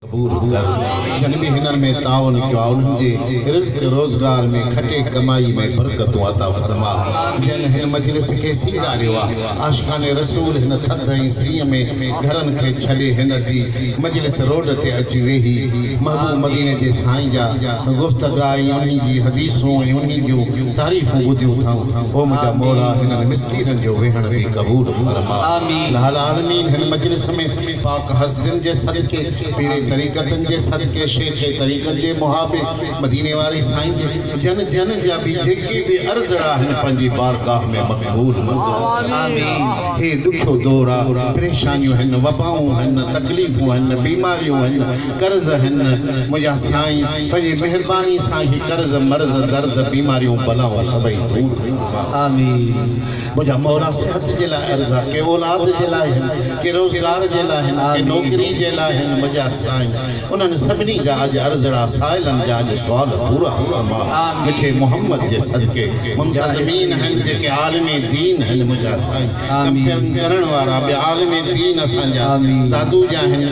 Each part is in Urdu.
قبول کر جنبی ہنر میں تعاون کیا انہوں نے رزق روزگار میں کھٹے کمائی میں برکت عطا فرما جن ہن مجلس کے سیدارے وا عاشقان رسول ہن تھدائیں سی میں گھرن کے چھلے ہن دی مجلس روڈ تے اچھی وہی محبوب مدینے دے سائیں جا گفتگائی انہی جی حدیثوں انہی جو تعریفوں بدیو تھاں او مجھا مولا ہن مسکین جو وہن بھی قبول فرما لہل عالمین ہن مجلس میں پاک حسدن جے صدقے پیرے طریقتن جے صدقے شیخ طریقت جے محابب مدینے والی سائیں جن جن جا بھی جھکی بھی ارزڑا ہن پنجی بارگاہ میں مقبول منظور آمین اے دکھو دورا پریشانیوں ہن وباؤں ہن تکلیفوں ہن بیماریوں ہن قرض ہن مجھا سائیں پنجی مہربانی سائیں قرض مرض درد بیماریوں بلاؤں سبئی دور آمین مجھا مولا صحت جلا ارزا کہ اولاد جلا ہن کہ روزگار جلا ہن کہ نوکری جلا ہن مجھا سائیں انہوں نے سبنی جا آج ارزڑا سائلن جا آج سوال پورا فرما مٹھے محمد جے صدقے منتظمین ہیں جے کہ عالم دین ہیں مجھا سائیں کمپیرن کرن وارا بے عالم دین اسان جا دادو جا ہیں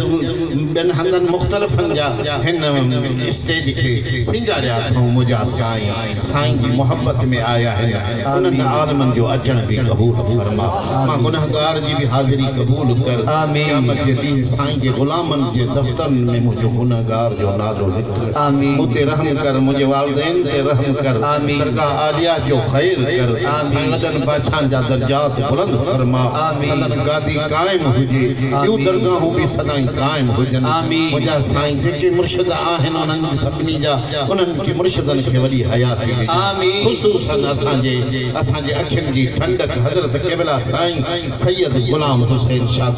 بین ہندن مختلف جا ہن اسٹیج کے سنجا رہا تھا مجھا سائیں کی محبت میں آیا ہے انہوں نے عالمن جو اچن بھی قبول فرما ماں گناہگار جی بھی حاضری قبول کر قیامت جے دین سائیں کے غلامن جے دفتر میں مجھے گناہگار جو نالو لکھ مجھے رحم کر مجھے والدین تے رحم کر درگاہ آلیہ جو خیر کر سنگتن باچھان جا درجات بلند فرما صدن گادی قائم ہو جی یوں درگاہوں بھی صدائیں قائم ہو جن مجھا سائیں جے کہ مرشد آہن انہن کی سپنی جا انہن کی مرشدن کے ولی حیاتی دی خصوصاً اسان جے اکھن جی ٹھنڈک حضرت قبلہ سائیں سید غلام حسین شاہ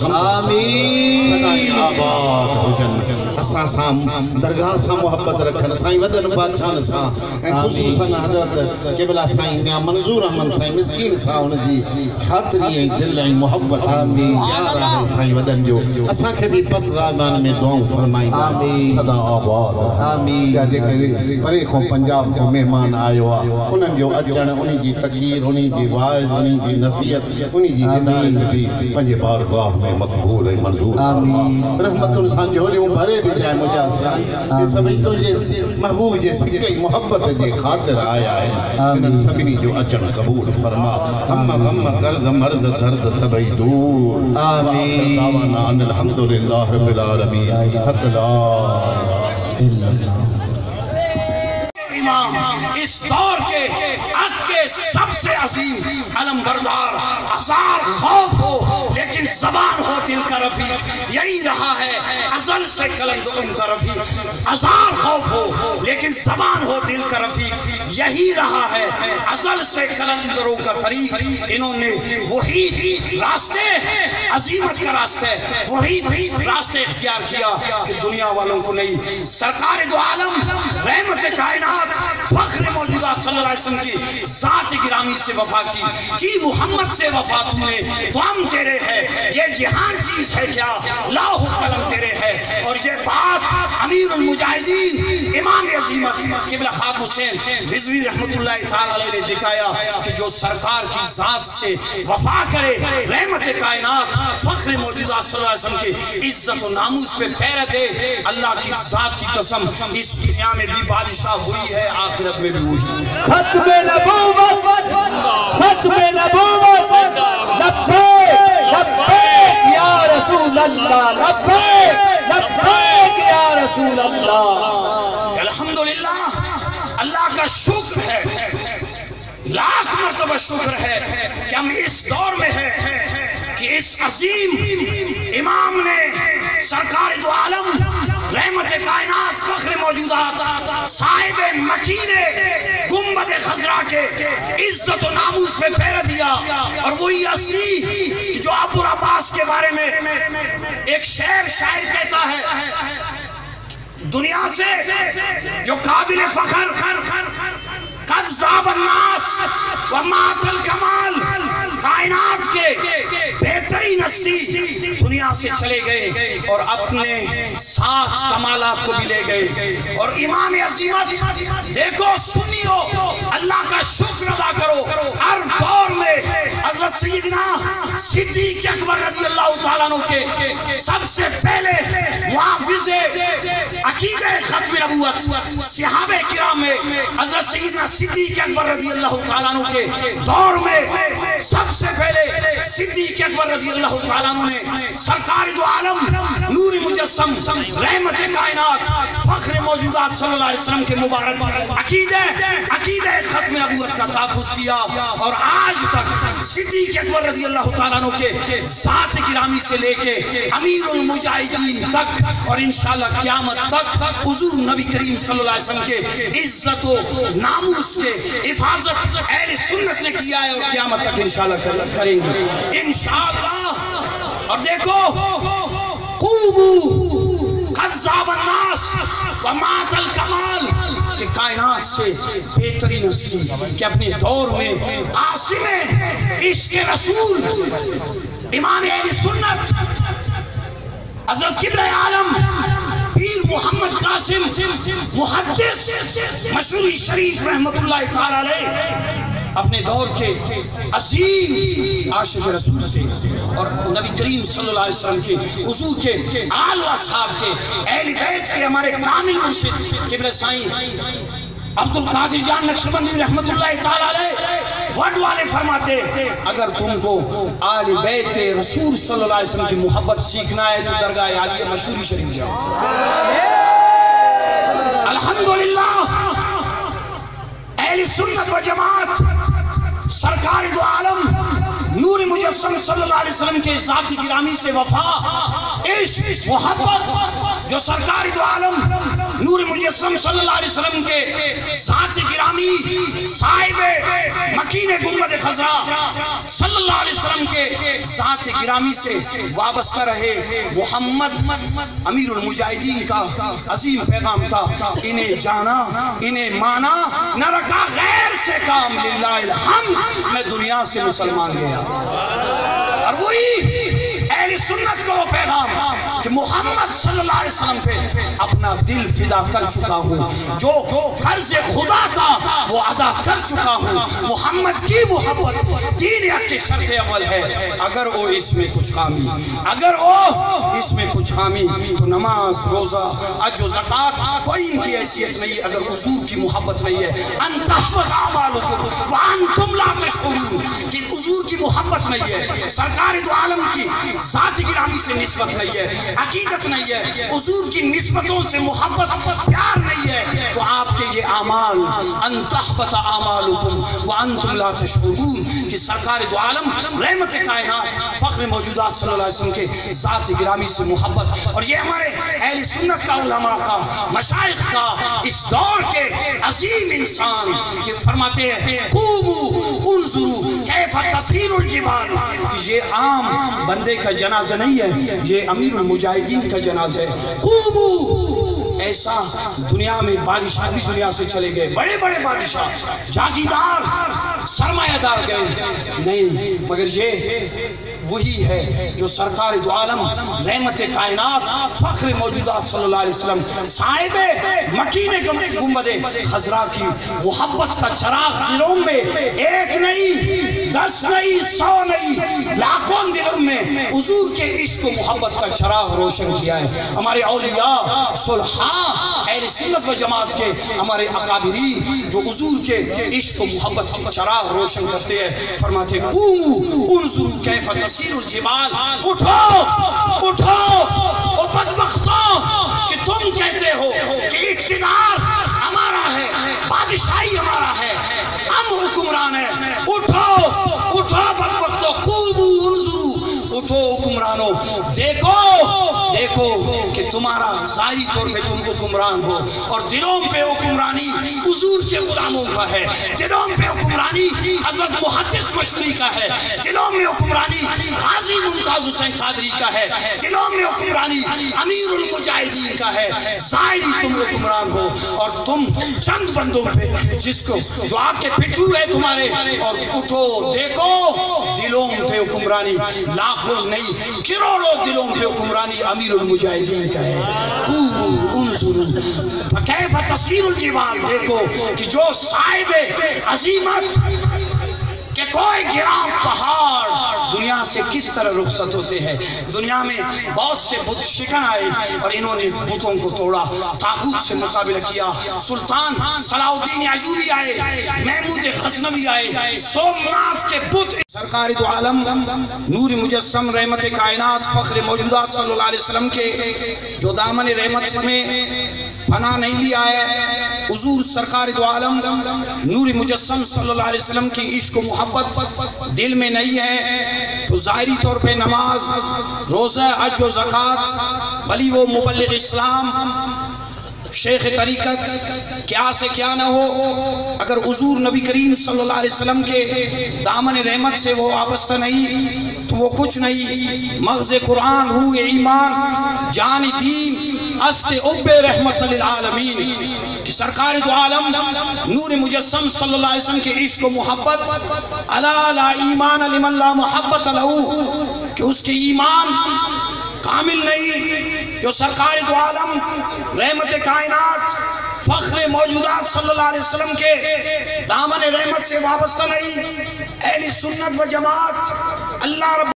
صدائیں آباد ہو جن اساں سام درگاہ سا محبت رکھن سائیں ودن بادشاہن سا خصوصاً حضرت قبلہ سائیں میاں منظور احمد سائیں مسکین سا ان جی خاطری دل محبت یار ہے سائیں ودن جو اساں کے بھی پس غازان میں دعاؤں فرمائیں صدا آباد یا جے کہ پرے کو پنجاب کو مہمان آئے ہوا انہن جو اچن انہی جی تقیر انہی جی وائز انہی جی نصیحت انہی جی ہدایت بھی پنجے بارگاہ میں مقبول ہے منظور رحمت انسان جو لیوں بھرے بھی جائے مجھا سائیں کہ سبھی تو یہ محبوب جے سکے محبت جے خاطر آیا ہے انہن سبھی جو اچن قبول فرما ہم غم قرض مرض درد سبھی دور آمین دعوانا ان الحمدللہ رب العالمین حق لا امام اس دور کے حق کے سب سے عظیم علم بردار ہزار خوف ہو لیکن زبان ہو دل کا رفیق یہی رہا ہے ازل سے کلند ان کا رفیق ہزار خوف ہو لیکن زبان ہو دل کا رفیق یہی رہا ہے ازل سے کلندروں کا طریق انہوں نے وہی راستے عظیمت کا راستے وہی راستے اختیار کیا کہ دنیا والوں کو نہیں سرکار دو عالم رحمت کائنات فخر موجودہ صلی اللہ علیہ وسلم کی ذات گرامی سے وفا کی محمد سے وفا تو نے تو ہم تیرے ہے یہ جہان چیز ہے کیا لاہو قلم تیرے ہے اور یہ بات امیر المجاہدین امام عظیمت قبلہ خادم حسین رضوی رحمت اللہ تعالیٰ علیہ نے دکھایا کہ جو سرکار کی ذات سے وفا کرے رحمت کائنات فخر موجودہ صلی اللہ علیہ وسلم کی عزت و ناموس پہ پھیرے دے اللہ کی ذات کی قسم اس دنیا میں بھی بادشاہ ہوئی ہے آخرت میں بھی ہوئی ختم نبوت لبیک لبیک یا رسول اللہ لبیک یا رسول اللہ الحمدللہ اللہ کا شکر ہے لاکھ مرتبہ شکر ہے کہ ہم اس دور میں ہیں کہ اس عظیم امام نے سرکار دو عالم رحمت کائنات فخر موجودات صاحب مکینے گنبد خضرا کے عزت و ناموس پہ پھیر دیا اور وہی ہستی جو ابو عباس کے بارے میں ایک شاعر کہتا ہے دنیا سے جو قابل فخر قد زاب الناس ومات الکمال کائنات کے بہتر بہترین ہستی دنیا سے چلے گئے اور اپنے 7 کمالات کو بھی لے گئے. اور امام عظیمت دیکھو سنیو اللہ کا شکر ادا کرو. ہر دور میں حضرت سیدنا صدیق اکبر رضی اللہ تعالیٰ عنہ کے سب سے پہلے محافظ عقیدہ ختم نبوت صحابہ کرام میں حضرت سیدنا صدیق اکبر رضی اللہ تعالیٰ عنہ کے دور میں سب سے پہلے صدیق اکبر رضی اللہ تعالیٰ عنہ نے سرکار دو عالم نور مجسم رحمت کائنات فخر موجودات صلی اللہ علیہ وسلم کے مبارک عقیدہ ختم نبوت کا تحفظ کیا. اور آج تک صدیق اکبر رضی اللہ تعالیٰ عنہ کے ذات گرامی سے لے کے امیر المجاہدین تک اور انشاءاللہ قیامت تک حضور نبی کریم صلی اللہ علیہ وسلم کے عزت و ناموس کے حفاظت اہل سنت نے کیا ہے اور قیامت تک انشاءاللہ کریں گے انشاءاللہ. اور دیکھو قومو قد ذاب الناس ومات الکمال کہ کائنات سے بہترین ہستی کہ اپنے دور میں قاسم عشق رسول امام اہل سنت حضرت قبلہ عالم پیر محمد قاسم محدث مشہوری شریف رحمت اللہ تعالی علیہ اپنے دور کے عظیم عاشق رسول تھے اور نبی کریم صلی اللہ علیہ وسلم کے حضور کے آل و اصحاب کے اہل بیت کے ہمارے کامل مرشد قبلہ سائیں عبد القادر جان نقشبندی رحمت اللہ تعالی علیہ وڈ والے فرماتے اگر تم کو آل بیت رسول صلی اللہ علیہ وسلم کی محبت سیکھنا ہے تو درگاہ عالیہ مشہوری شریف جاؤ. الحمدللہ اہل سنت و جماعت سرکار دو عالم نور مجسم صلی اللہ علیہ وسلم کے ذات گرامی سے وفا عشق محبت جو سرکار دو عالم نور مجسم صلی اللہ علیہ وسلم کے ذات گرامی صاحب مکین گنبد خضرا صلی اللہ علیہ وسلم کے ذات گرامی سے وابستہ رہے. محمد امیر المجاہدین کا عظیم پیغام تھا انہیں جانا انہیں مانا نہ رکھا غیر سے کام للہ الحمد میں دنیا سے مسلمان گیا. اور وہی اہل سنت کو وہ پیغام کہ محمد صلی اللہ علیہ وسلم سے اپنا دل فدا کر چکا ہوں جو قرض خدا تھا وہ ادا کر چکا ہوں. محمد کی محبت دین حق کی شرط عمل ہے. اگر وہ اس میں کچھ خامی اگر وہ اس میں کچھ خامی تو نماز روزہ حج و زکات کوئی ان کی حیثیت نہیں. اگر حضور کی محبت نہیں ہے ان تحبط اعمالکم وانتم لا تشعرون کہ حضور کی محبت نہیں ہے سرکار دو عالم کی ذات گرامی سے نسبت نہیں ہے عقیدت نہیں ہے حضور کی نسبتوں سے محبت پیار نہیں ہے تو آپ کے یہ اعمال ان تحبط اعمالکم وانتم لا تشعرون کہ سرکار دو عالم رحمت کائنات فخر موجودات صلی اللہ علیہ وسلم کے ذات گرامی سے محبت. اور یہ ہمارے اہل سنت کا علماء کا مشائخ کا اس دور کے عظیم انسان کہ فرماتے ہیں قوموا انظروا کیف تسیر الجبال کہ یہ عام بندے کا جنازہ نہیں ہے یہ امیر المجاہدین کا جنازہ ہے. قوموا ایسا دنیا میں بادشاہ بھی دنیا سے چلے گئے بڑے بڑے بادشاہ جاگیردار سرمایہ دار گئے نہیں مگر یہ وہی ہے جو سرکار دو عالم رحمت کائنات فخر موجودات صلی اللہ علیہ وسلم صاحب مکین گنبد خضرا کی محبت کا چراغ دلوں میں ایک نہیں 10 نہیں 100 نہیں لاکھوں دلوں میں حضور کے عشق و محبت کا چراغ روشن کیا ہے. ہمارے اولیاء صلحاء اہل سنت و جماعت کے ہمارے اکابرین جو حضور کے عشق و محبت کے چراغ روشن کرتے ہیں فرماتے قوموا انظروا کیف تسیر الجبال اٹھو اٹھو او بدبختوں کہ تم کہتے ہو کہ اقتدار ہمارا ہے بادشاہی ہمارا ہے ہم حکمران ہیں اٹھو اٹھو بدبختوں قوموا انظروا اٹھو حکمرانوں دیکھو دیکھو کہ تم تمہارا ظاہری طور پہ تم حکمران ہو اور دلوں پہ حکمرانی حضور کے غلاموں کا ہے، دلوں پہ حکمرانی حضرت محدث مشری کا ہے، دلوں میں حکمرانی غازی ممتاز حسین قادری کا ہے، دلوں میں حکمرانی امیر المجاہدین کا ہے۔ ظاہری تم حکمران ہو اور تم چند بندوں پہ جس کو جو آپ کے پٹھو ہے تمہارے، اور اٹھو دیکھو دلوں پہ حکمرانی لاکھوں نہیں کروڑوں دلوں پہ حکمرانی امیر المجاہدین کا ہے۔ فکیف تصیر الجبال، دیکھو کہ جو صاحب عظیمت کہ کوئی گراں پہاڑ دنیا سے کس طرح رخصت ہوتے ہیں۔ دنیا میں بہت سے بت شکن آئے اور انہوں نے بتوں کو توڑا، طاغوت سے مقابلہ کیا۔ سلطان صلاح الدین ایوبی آئے، محمود غزنوی آئے، سومنات کے بت۔ سرکار دو عالم نور مجسم رحمت کائنات فخر موجودات صلی اللہ علیہ وسلم کے جو دامن رحمت میں پناہ نہیں لیا ہے، حضور سرکار دو عالم نور مجسم صلی اللہ علیہ وسلم کی عشق و محبت دل میں نہیں ہے تو ظاہری طور پہ نماز، روزہ، حج و زکوٰۃ، بھلی وہ مبلغ اسلام، شیخ طریقت کیا سے کیا نہ ہو، اگر حضور نبی کریم صلی اللہ علیہ وسلم کے دامن رحمت سے وہ وابستہ نہیں تو وہ کچھ نہیں۔ مغز قرآن، روح ایمان، جان دین، است اب رحمت للعالمین کہ سرکار دو عالم نور مجسم صلی اللہ علیہ وسلم کے عشق و محبت، الا لا ایمان لمن لا محبت لہو، کہ اس کے ایمان کامل نہیں جو سرکار دو عالم رحمت کائنات فخر موجودات صلی اللہ علیہ وسلم کے دامن رحمت سے وابستہ نہیں۔ اہل سنت و جماعت اللہ رب